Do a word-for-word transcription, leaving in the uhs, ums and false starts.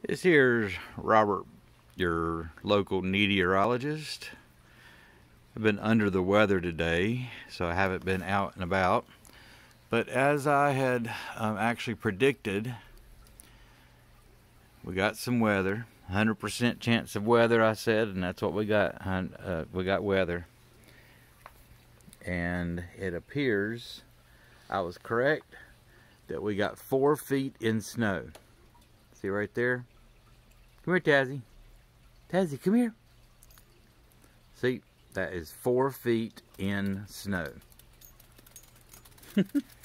This here's Robert, your local neediorologist. I've been under the weather today, so I haven't been out and about. But as I had um, actually predicted, we got some weather. one hundred percent chance of weather, I said, and that's what we got. Uh, we got weather. And it appears I was correct that we got four feet in snow. See right there? Come here, Tazzy. Tazzy, come here. See, that is four feet in snow.